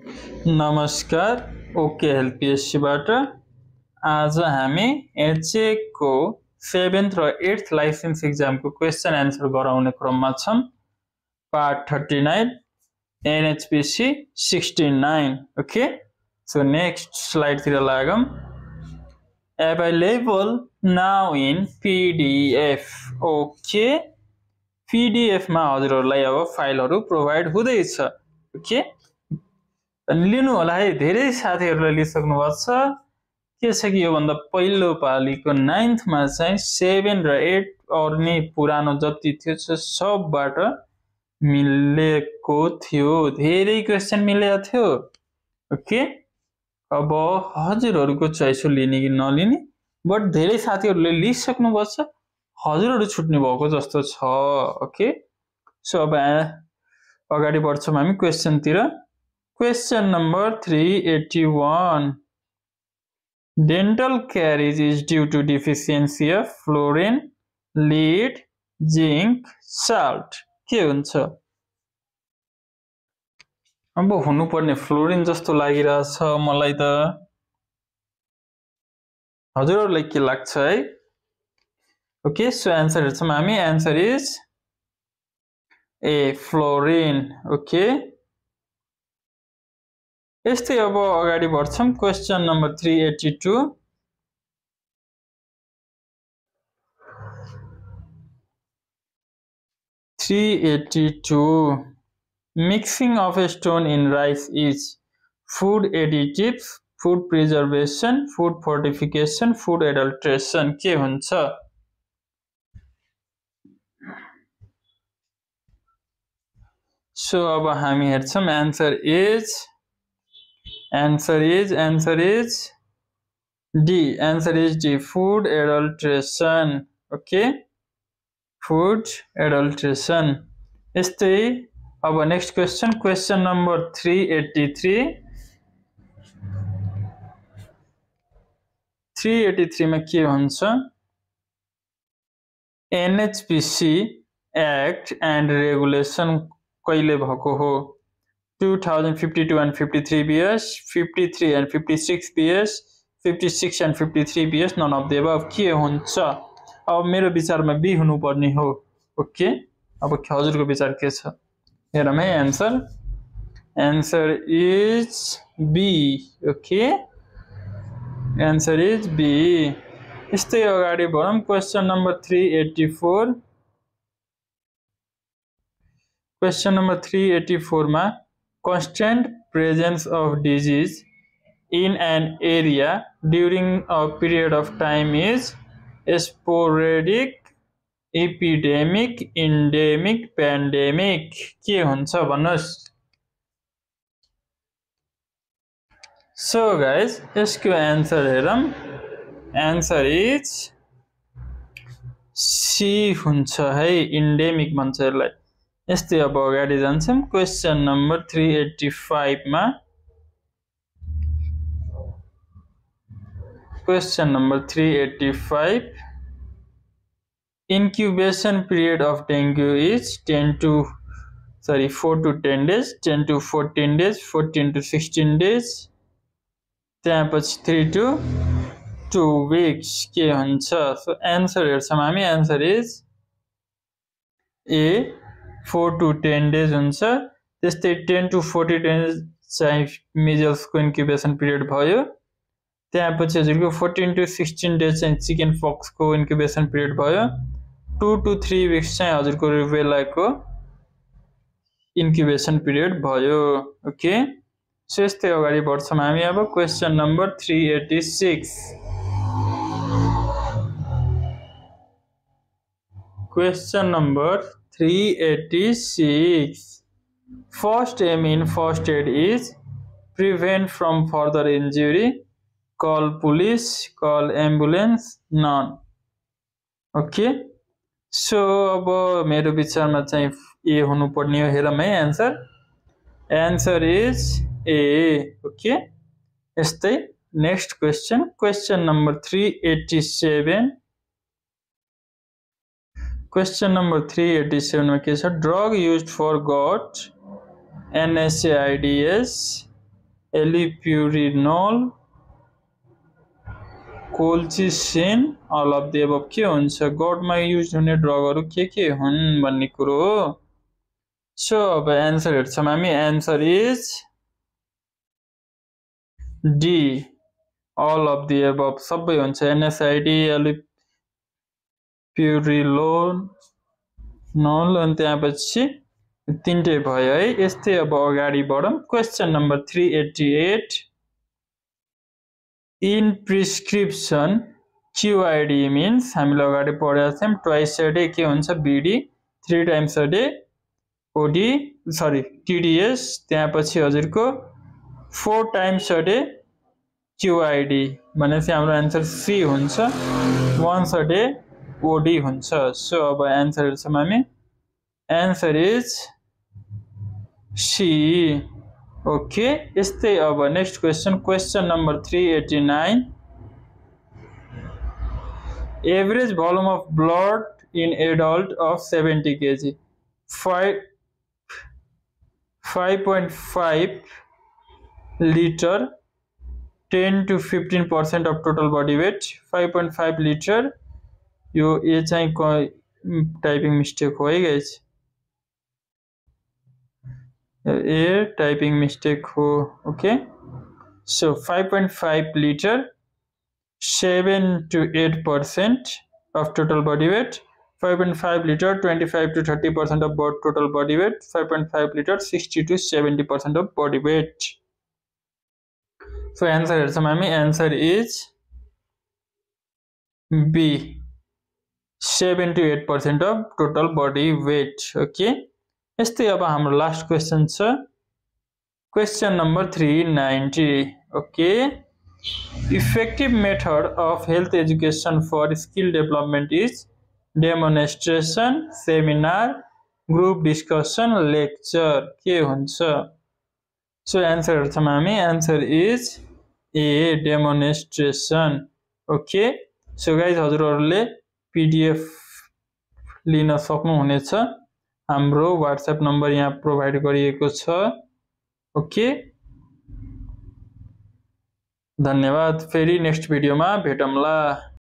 नमस्कार okay help पिएससीबाट आज हामी एचएक को 7th र 8th लाइसेन्स एक्जामको क्वेशन एन्सर गराउने क्रममा छौं। Part 39 NHPC 69 okay. So next slide तिर लागौं। Available now in PDF okay. PDF मा हजुरहरुलाई अब फाइलहरु प्रोवाइड हुँदैछ ओके। लिनु होला है, धेरै साथीहरुले लिइसक्नु भएको छ। के छ कि यो भन्दा पहिलो पालीको 9th मा चाहिँ 7 र 8 और नि पुरानो जति थियो सबबाट मिलेको थियो, धेरै क्वेशन मिलेको थियो ओके। अब हजुरहरुको चोइस हो लिने कि नलिने, बट धेरै साथीहरुले लिइसक्नु भएको छ, हजुरहरु छुट्नु भएको जस्तो छ ओके। सो अब अगाडि बढ्छौं हामी क्वेशन तिर। Question number 381. Dental caries is due to deficiency of fluorine, lead, zinc, salt. के हुन्छ? अब हुनुपर्ने फ्लोरिन जस्तो लागिरहेछ मलाई त। हजुरहरुलाई के लाग्छ है? ओके, सो आन्सर हेर्छौं हामी। Answer is A fluorine okay. यस्तै अब अगाडि बढ्छौं। Question number 382। Mixing of a stone in rice is food additives, food preservation, food fortification, food adulteration. के हुन्छ? सो अब हामी हेर्छौं। Answer is D. Answer is D. Food adulteration. Okay. Food adulteration. यस्तै अब next question. Question number 383. 383 मा के हुन्छ? NHPC Act and Regulation कहिले भएको हो? 2052 and 53 BS, 53 and 56 BS, 56 and 53 BS, none of the above. के हुन्छ? अब मेरो विचारमा बी हुनुपर्ने हो ओके। अब हजुरको विचार के छ? हेरौँ है answer. Answer is B okay. Answer is B. यस्तै अगाडि बढौँ। Question number 384। क्वेशन नम्बर 384 मा constant presence of disease in an area during a period of time is sporadic, epidemic, endemic, pandemic. के हुन्छ भन्नुस्? So guys, यसको answer हेरौँ। Answer is C हुन्छ है, endemic भन्छ यसलाई। यस्तै अब अगाडि जान्छौं। क्वेशन नम्बर 385 मा question number 385 incubation period of dengue is 4 to 10 days, 10 to 14 days, 14 to 16 days, त्यसपछि 3 to 2 weeks. के हुन्छ? सो आन्सर हेर्छौं हामी। Answer is A 4 to 10 days हुन्छ। त्यस्तै 10 to 14 days चाहिँ मिजल्सको इन्क्युबेसन पिरियड भयो। त्यसपछि हजुरको 14 to 16 days चाहिँ चिकन पक्सको इन्क्युबेसन पिरियड भयो। 2 to 3 weeks चाहिँ हजुरको रुबेलाको इन्क्युबेसन पिरियड भयो ओके। सो यस्तै अगाडि बढ्छौं हामी अब। Question number 386। Question number 386. First aim in first aid is prevent from further injury, call police, call ambulance, none. Okay. So अब मेरो विचारमा चाहिँ ए हुनुपर्ने हो। हेरौँ है answer. Answer is A okay. यस्तै next question. Question number 387। Question number 387 में के छ? Drug used for gout, NSAIDs, allopurinol colchicine all of the above के हुन्छ गटमा युज हुने ड्रगहरु के हुन् भन्ने कुरो हो सो अब एन्सर हेर्छौं हामी answer is D all of the above सबै हुन्छ एनएसआइडी एलिप्युरिनोल अनि त्यसपछि तीनटै भयो है यस्तै अब अगाडि बढौं question number 388 in prescription QID means हामीले अगाडि पढेका छौं ट्वाइस अ डे के हुन्छ BD 3 times a day OD sorry TDS त्यसपछि हजुरको 4 टाइम्स अ डे QID भनेपछि हाम्रो आन्सर C हुन्छ once a day OD हुन्छ सो अब आन्सर हेर्छौं हामी आन्सर इज C ओके यस्तै अब next question number 389 Average volume of blood in adult of 70 kg 5.5 liter 10 to 15% of total body weight 5.5 liter यो चाहिँ टाइपिङ मिस्टेक हो है गाइस ए टाइपिङ मिस्टेक हो okay so 5.5 liter 7 to 8% of total body weight 5.5 liter 25 to 30% of total body weight 5.5 liter 60 to 70% of body weight so answer हेर्छौं हामी answer is B 7 to 8% of total body weight okay यस्तै अब हाम्रो last question छ question number 390 okay Effective method of health education for skill development is demonstration, seminar, group discussion, lecture. के हुन्छ? So answer हेर्छौं हामी answer is A demonstration. Okay. So guys हजुरहरुले PDF लिन सक्नुहुनेछ हाम्रो WhatsApp नम्बर यहाँ provide गरिएको छ ओके धन्यवाद फेरि नेक्स्ट भिडियोमा भेटौँला